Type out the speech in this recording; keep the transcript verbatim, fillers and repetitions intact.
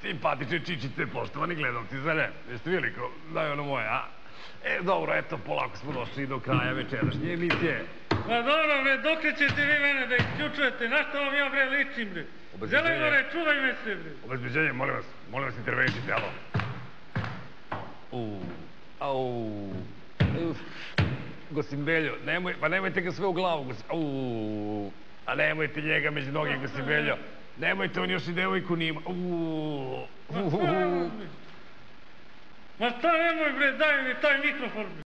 Simpatične čičice, poštovani gledalci, za ne? Jeste veliko? Daj ono moje, a? E, dobro, eto, polako smo došli do kraja večerašnje emisije. Pa dobro, bre, dok ćete vi mene da isključujete? Na što vam ja, bre, ličim, bre? Zelenore, čuvaj me se, bre. Obezbeđenje, molim vas, molim vas, intervenite, alo. Uuu, au, uf, Gosim Beljo, nemoj, pa nemojte ga sve u glavu, Gosim, uuu, a nemojte njega među noge, Gosim Beljo. Nemojte, on još i devojku nima. Uuuu. Ma šta nemoj, bre, daj mi taj mikrofon.